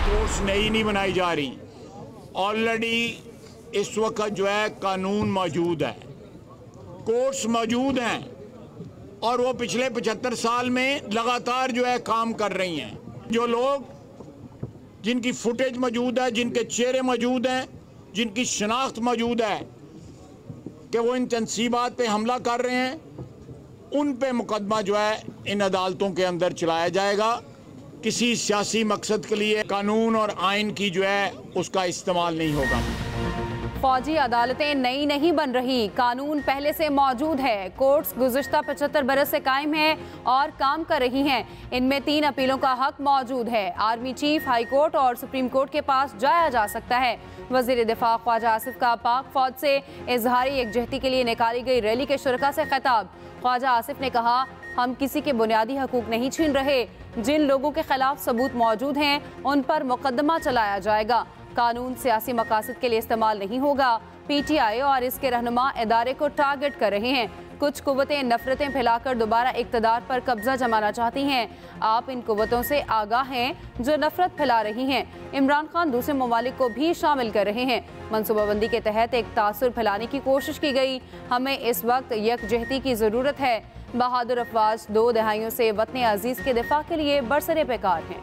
Courts नई नहीं बनाई जा रही, ऑलरेडी इस वक्त जो है कानून मौजूद है, कोर्ट्स मौजूद हैं और वो पिछले 75 साल में लगातार जो है काम कर रही हैं। जो लोग जिनकी फुटेज मौजूद है, जिनके चेहरे मौजूद हैं, जिनकी शनाख्त मौजूद है कि वो इन तंसीबात पे हमला कर रहे हैं, उन पे मुकदमा जो है इन अदालतों के अंदर चलाया जाएगा। किसी सियासी मकसद के लिए कानून और आइन की जो है उसका इस्तेमाल नहीं होगा। फौजी अदालतें नई नहीं बन रही, कानून पहले से मौजूद है। कोर्ट्स गुज़िश्ता 75 बरस से कायम है और काम कर रही हैं। इनमें 3 अपीलों का हक मौजूद है। आर्मी चीफ, हाई कोर्ट और सुप्रीम कोर्ट के पास जाया जा सकता है। वज़ीर दिफा ख्वाजा आसिफ का पाक फौज से इजहारी यकजहती के लिए निकाली गई रैली के शुरका से खिताब। ख्वाजा आसिफ ने कहा, हम किसी के बुनियादी हकूक नहीं छीन रहे। जिन लोगों के खिलाफ सबूत मौजूद हैं उन पर मुकदमा चलाया जाएगा। कानून सियासी मकासद के लिए इस्तेमाल नहीं होगा। PTI और इसके रहनुमा इदारे को टारगेट कर रहे हैं। कुछ कुव्वतें नफरतें फैलाकर दोबारा इक़्तिदार पर कब्जा जमाना चाहती हैं। आप इन कुव्वतों से आगाह हैं जो नफरत फैला रही हैं। इमरान खान दूसरे ममालिक को भी शामिल कर रहे हैं। मनसूबाबंदी के तहत एक तासुर फैलाने की कोशिश की गई। हमें इस वक्त यकजहती की ज़रूरत है। बहादुर अफवाज 2 दहाइयों से वतन अजीज़ के दिफा के लिए बरसरे पैकार हैं।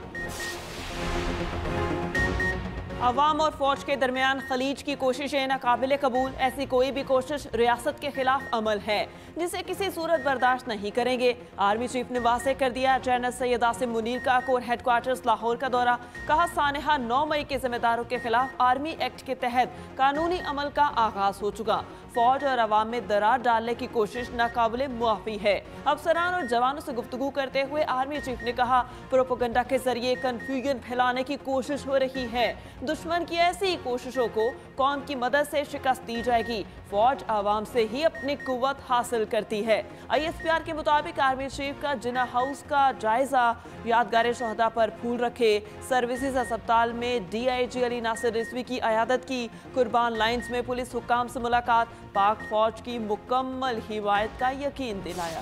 अवाम और फौज के दरमियान खलीज की कोशिशें नाकाबिल कबूल। ऐसी कोई भी कोशिश रियासत के खिलाफ अमल है जिसे किसी सूरत बर्दाश्त नहीं करेंगे। आर्मी चीफ ने वाज़ेह कर दिया। जनरल सैयद आसिम मुनीर का कोर हेडक्वार्टर्स लाहौर का दौरा। कहा, सानहा 9 मई के जिम्मेदारों के खिलाफ आर्मी एक्ट के तहत कानूनी अमल का आगाज हो चुका। फौज और अवाम में दरार डालने की कोशिश नाकाबिल मुआफ़ी है। अफसरान और जवानों से गुफ्तगू करते हुए आर्मी चीफ ने कहा, प्रोपेगेंडा के जरिए कन्फ्यूजन फैलाने की कोशिश हो रही है। दुश्मन की ऐसी कोशिशों को कौम की मदद से शिकस्त दी जाएगी। फौज आवाम से ही अपनी कुव्वत हासिल करती है। ISPR के मुताबिक आर्मी चीफ का जिना हाउस का जायजा, यादगार शहदा पर फूल रखे, सर्विसेज अस्पताल में DIG अली नासिर रिजवी की अयादत की, कुर्बान लाइन्स में पुलिस हुक्काम से मुलाकात, पाक फौज की मुकम्मल हिमायत का यकीन दिलाया।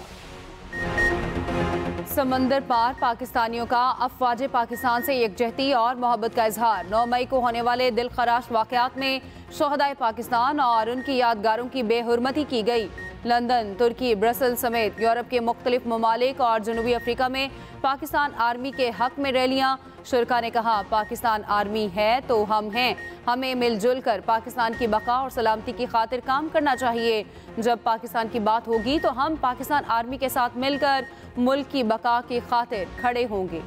समंदर पार पाकिस्तानियों का अफवाज पाकिस्तान से यकजहती और मोहब्बत का इजहार। 9 मई को होने वाले दिलखराश वाक़यात में शोहदाए पाकिस्तान और उनकी यादगारों की बेहुरमती की गई। लंदन, तुर्की, ब्रसेल समेत यूरोप के मुख्तलिफ ममालिक और जनूबी अफ्रीका में पाकिस्तान आर्मी के हक में रैलियाँ। शुरका ने कहा, पाकिस्तान आर्मी है तो हम हैं। हमें मिलजुल कर पाकिस्तान की बका और सलामती की खातिर काम करना चाहिए। जब पाकिस्तान की बात होगी तो हम पाकिस्तान आर्मी के साथ मिलकर मुल्क की बका की खातिर खड़े होंगे।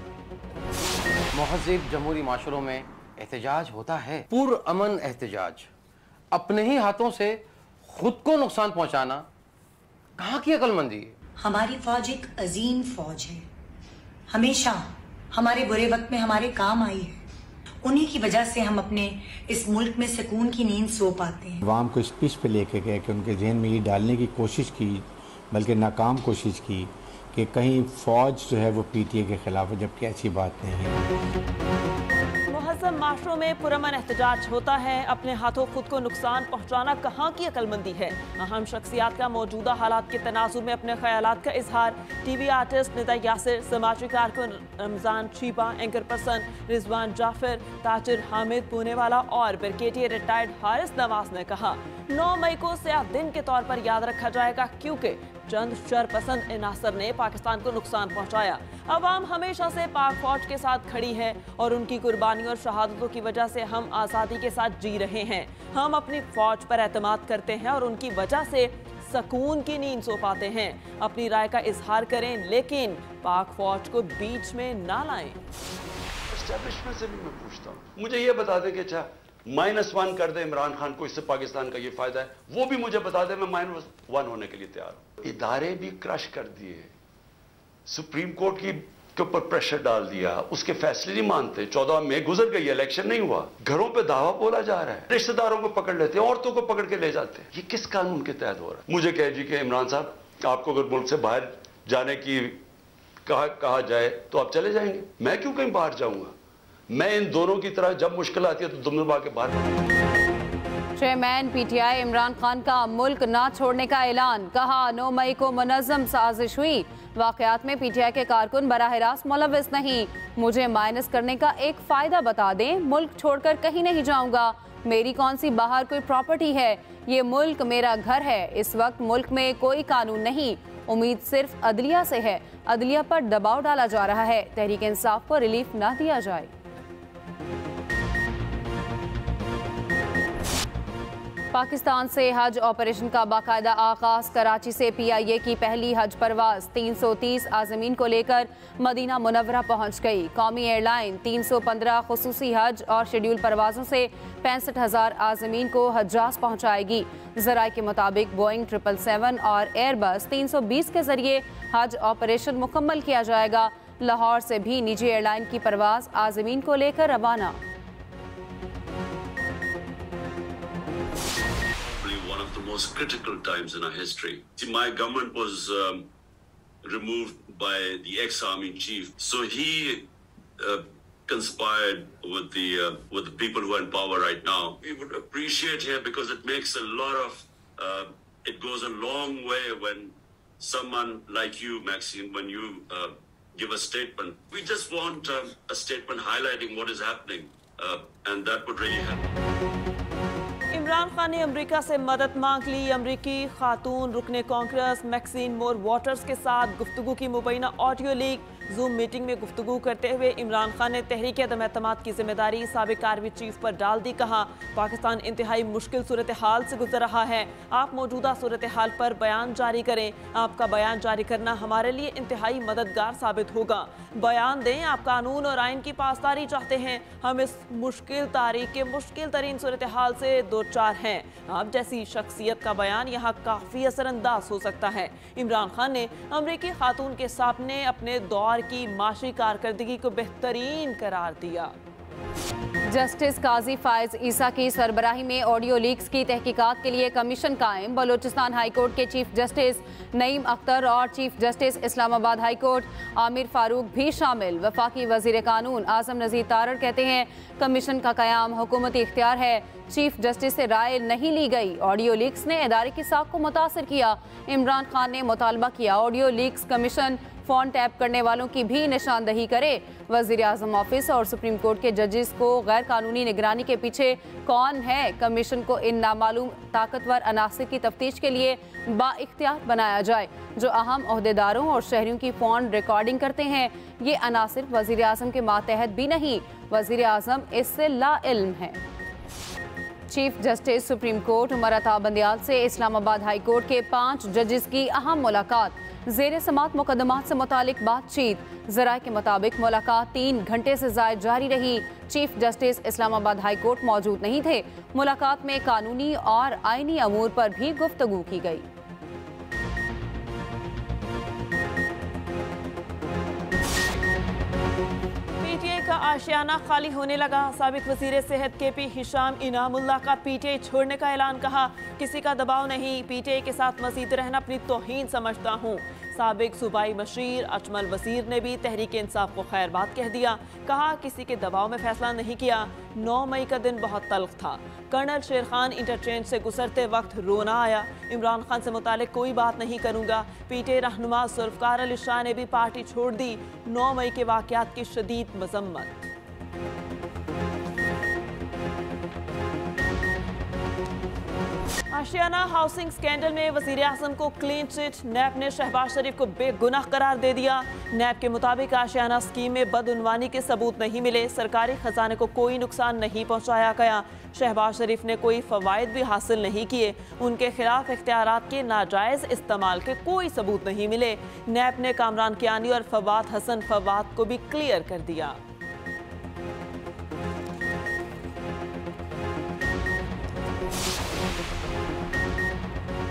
महज़िब जमहूरी माशरों में एहतजाज होता है, पुरअमन एहतजाज। अपने ही हाथों से खुद को नुकसान पहुंचाना कहाँ की अक्लमंदी है? हमारी फौज एक अजीम फौज है, हमेशा हमारे बुरे वक्त में हमारे काम आई है। उन्हीं की वजह से हम अपने इस मुल्क में सुकून की नींद सो पाते हैं। अवाम को इस पिच पे लेके गए कि उनके जहन में ये डालने की कोशिश की, बल्कि नाकाम कोशिश की कि कहीं फौज जो है वो PTA के खिलाफ है, जबकि ऐसी बात नहीं है। मुहज़्ज़म माशरों में पुरअमन एहतजाज होता है। अपने हाथों खुद को नुकसान पहुँचाना कहाँ की अक्लमंदी है? अहम शख्सियात का मौजूदा हालात के तनाजुर में अपने ख्यालात का इजहार। TV आर्टिस्ट निदा यासिर, समाजी कारकुन रमज़ान शीबा, एंकर पर्सन रिजवान जाफर, ताजिर हामिद पूनेवाला और ब्रिगेडियर रिटायर्ड हारिस नवाज ने कहा, 9 मई को स्याह दिन के तौर पर याद रखा जाएगा क्योंकि चंद शरपसंद इनासर ने पाकिस्तान को नुकसान पहुंचाया। अवाम हमेशा से पाक फौज के साथ खड़ी है और उनकी कुर्बानी और शहादतों की वजह से हम आज़ादी के साथ जी रहे हैं। हम अपनी फौज पर एतमाद करते हैं और उनकी वजह से सुकून की नींद सो पाते हैं। अपनी राय का इजहार करें लेकिन पाक फौज को बीच में ना लाएं। एस्टेब्लिशमेंट से भी मैं पूछता हूँ, मुझे ये बता दें कि अच्छा -1 कर दे इमरान खान को, इससे पाकिस्तान का ये फायदा है, वो भी मुझे बता दे, मैं -1 होने के लिए तैयार हूं। इदारे भी क्रश कर दिए, सुप्रीम कोर्ट के ऊपर प्रेशर डाल दिया, उसके फैसले नहीं मानते। 14 मई गुजर गई, इलेक्शन नहीं हुआ, घरों पे दावा बोला जा रहा है, रिश्तेदारों को पकड़ लेते हैं, औरतों को पकड़ के ले जाते हैं। ये किस कानून के तहत हो रहा है? मुझे कह जी कि इमरान साहब, आपको अगर मुल्क से बाहर जाने की कहा जाए तो आप चले जाएंगे। मैं क्यों कहीं बाहर जाऊंगा? मैं इन दोनों की तरह जब मुश्किल आती है तो दुम दबा के बाहर। चेयरमैन पीटीआई इमरान खान का मुल्क ना छोड़ने का ऐलान, कहा 9 मई को मुनज़्ज़म साजिश हुई, वाक़यात में पीटीआई के कारकुन बराह रास्त मुलव्विस नहीं, मुझे माइनस करने का एक फ़ायदा बता दें, मुल्क छोड़कर कहीं नहीं जाऊंगा, मेरी कौन सी बाहर कोई प्रॉपर्टी है, ये मुल्क मेरा घर है, इस वक्त मुल्क में कोई कानून नहीं, उम्मीद सिर्फ अदलिया से है, अदलिया पर दबाव डाला जा रहा है, तहरीक इंसाफ को रिलीफ ना दिया जाए। पाकिस्तान से हज ऑपरेशन का बाकायदा आगाज, कराची से पीआईए की पहली हज परवाज 330 आज़मीन को लेकर मदीना मुनव्वरा पहुंच गई। कौमी एयरलाइन 315 खुसूसी हज और शेड्यूल परवाजों से 65,000 आज़मीन को हज्जाज पहुंचाएगी। ज़राए के मुताबिक बोइंग 777 और एयरबस 320 के जरिए हज ऑपरेशन मुकम्मल किया जाएगा। लाहौर से भी निजी एयरलाइन की परवाज आज़मीन को लेकर रवाना। Most critical times in our history. See, my government was removed by the ex-army chief, so he conspired with the people who are in power right now. We would appreciate here because it makes a lot of it goes a long way when someone like you, Maxine, when you give a statement. We just want a statement highlighting what is happening, and that would really help. Imran Khan ने America से मदद मांग ली। अमेरिकी खातून रुकने Congress MXene मोर waters के साथ गुफ्तगू की मुबैना ऑडियो लीक। जूम मीटिंग में गुफ्तगू करते हुए इमरान खान ने तहरीक अदम एतमाद की जिम्मेदारी साबिक आर्मी चीफ पर डाल दी। कहा, पाकिस्तान इंतहाई मुश्किल सूरत हाल से गुजर रहा है, आप मौजूदा सूरत हाल पर बयान जारी करें, आपका बयान जारी करना हमारे लिए इंतहाई मददगार साबित होगा। बयान दें, आप कानून और आइन की पासदारी चाहते हैं, हम इस मुश्किल तारीख के मुश्किल तरीन सूरत हाल से दो चार हैं, आप जैसी शख्सियत का बयान यहाँ काफ़ी असरअंदाज हो सकता है। इमरान खान ने अमरीकी खातून के सामने अपने दौर की माशी कारकर्दगी को बेहतरीन करार दिया। जस्टिस काजी फायज ईसा की सरबराही में ऑडियो लीक्स की तहकीकात के लिए कमीशन कायम। बलोचिस्तान हाई कोर्ट के चीफ जस्टिस नईम अख्तर और chief justice Islamabad high court Amir Farooq भी शामिल। वफाकी वजीर कानून आजम नज़ीर तारड़ कहते हैं, कमीशन का कयाम हुकूमती इख्तियार है, चीफ जस्टिस से राय नहीं ली गई। ऑडियो लीक्स ने इदारे की साख को मुतासर किया। इमरान खान ने मुतालबा किया, audio leaks commission phone tap करने वालों की भी निशानदही करे। वज़ीर आज़म ऑफिस और सुप्रीम कोर्ट के जजेस को गैर कानूनी निगरानी के पीछे कौन है, कमीशन को इन नामालूम ताकतवर अनासिर की तफ्तीश के लिए बाइख्तियार बनाया जाए जो अहम ओहदेदारों और शहरियों की फ़ोन रिकॉर्डिंग करते हैं। ये अनासिर वज़ीर आज़म के मातहत भी नहीं, वज़ीर आज़म इससे लाइल्म है। Chief justice supreme court Umar Ata Bandial से इस्लामाबाद हाई कोर्ट के 5 जजेस की अहम मुलाकात। ज़ेर समात मुकदमात से मुतालिक बातचीत। ज़राए के मुताबिक मुलाकात 3 घंटे से ज़ायद जारी रही। Chief justice Islamabad high court मौजूद नहीं थे। मुलाकात में कानूनी और आइनी अमूर पर भी गुफ्तगू की गई। पीटीआई का आशियाना खाली होने लगा। साबिक वजीर सेहत केपी हिशाम इनामुल्लाह का पीटीआई छोड़ने का ऐलान। कहा, किसी का दबाव नहीं, पीटीआई के साथ मजीद रहना अपनी तौहीन समझता हूँ। साबिक सूबाई मशीर अजमल वसीर ने भी तहरीक इंसाफ को खैरबाद कह दिया। कहा, किसी के दबाव में फैसला नहीं किया। 9 मई का दिन बहुत तल्ख था। कर्नल शेर खान इंटरचेंज से गुजरते वक्त रोना आया। इमरान खान से मुतालिक कोई बात नहीं करूँगा। पीटीआई रहनुमा जुल्फ़कार अली शाह ने भी पार्टी छोड़ दी। 9 मई के वाक़यात की शदीद मजम्मत। आशियाना हाउसिंग स्कैंडल में वज़ीर आज़म को क्लीन चिट। नैब ने शहबाज शरीफ को बेगुनाह करार दे दिया। नैब के मुताबिक आशियाना स्कीम में बदउनवानी के सबूत नहीं मिले, सरकारी खजाने को कोई नुकसान नहीं पहुंचाया गया। शहबाज शरीफ ने कोई फ़वाइद भी हासिल नहीं किए। उनके खिलाफ इख्तियारात के नाजायज़ इस्तेमाल के कोई सबूत नहीं मिले। नैब ने कामरान कियानी और फवाद हसन फवाद को भी क्लियर कर दिया।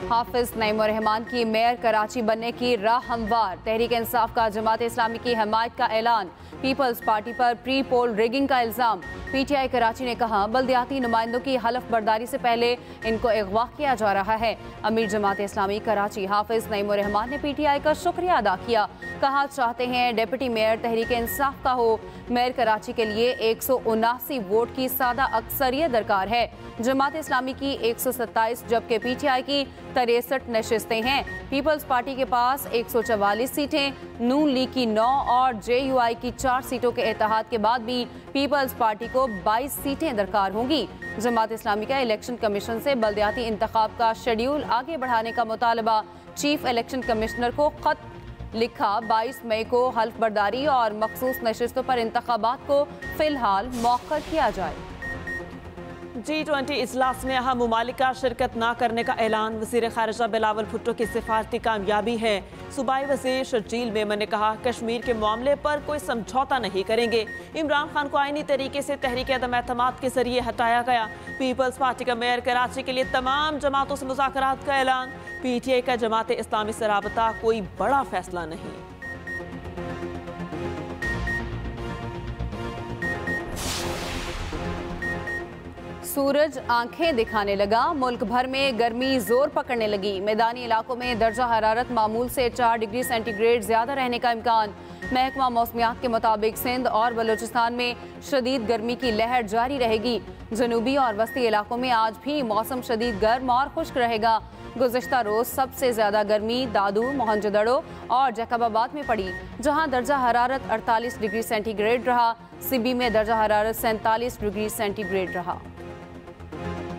हाफिज नईम रहमान की मेयर कराची बनने की राह हमवार। तहरीक इंसाफ का जमात इस्लामी की हमायत का ऐलान। पीपल्स पार्टी पर प्री पोल रिगिंग का इल्जाम। पीटीआई कराची ने कहा बल्दियाती नुमाइंदों की हलफ बर्दारी से पहले इनको अगवा किया जा रहा है। अमीर जमात इस्लामी कराची हाफिज नईम रहमान ने पीटीआई का शुक्रिया अदा किया। कहा चाहते हैं डिप्टी मेयर तहरीक इंसाफ का हो। मेयर कराची के लिए 179 वोट की सादा अक्सरियत दरकार है। जमात इस्लामी की 127 जबकि पीटीआई की 63 नशिस्तें हैं। पीपल्स पार्टी के पास 144 सीटें, नून लीग की 9 और जेयूआई की 4 सीटों के इत्तेहाद के बाद भी पीपल्स पार्टी को 22 सीटें दरकार होंगी। जमात इस्लामी का इलेक्शन कमीशन से बल्दियाती इंतखाब का शेड्यूल आगे बढ़ाने का मुतालबा। चीफ इलेक्शन कमिश्नर को खत लिखा। 22 मई को हल्फ बर्दारी और मखसूस नशिस्तों पर इंतखाबात को फिलहाल मौखर किया जाए। G20 इजलास में अहम मुमालिक का शिरकत न करने का ऐलान। वज़ीर ख़ारिजा बिलावल भुट्टो की सिफारती कामयाबी है। सूबाई वज़ीर शर्जील मेमन ने कहा कश्मीर के मामले पर कोई समझौता नहीं करेंगे। इमरान खान को आईनी तरीके से तहरीक अदम एतमाद के जरिए हटाया गया। पीपल्स पार्टी का मेयर कराची के लिए तमाम जमातों से मुज़ाकरात का ऐलान। पीटीआई का जमात इस्लामी से राबता कोई बड़ा फैसला नहीं। सूरज आंखें दिखाने लगा। मुल्क भर में गर्मी जोर पकड़ने लगी। मैदानी इलाकों में दर्जा हरारत मामूल से 4 डिग्री सेंटीग्रेड ज्यादा रहने का इम्कान। महकमा मौसमियात के मुताबिक सिंध और बलूचिस्तान में शदीद गर्मी की लहर जारी रहेगी। जनूबी और वस्ती इलाकों में आज भी मौसम शदीद गर्म और खुश्क रहेगा। गुज़िश्ता रोज सबसे ज्यादा गर्मी दादू, मोहनजोदड़ो और जैकबाबाद में पड़ी, जहां दर्जा हरारत 48 डिग्री सेंटीग्रेड रहा। सिबी में दर्जा हरारत 47 डिग्री सेंटीग्रेड रहा।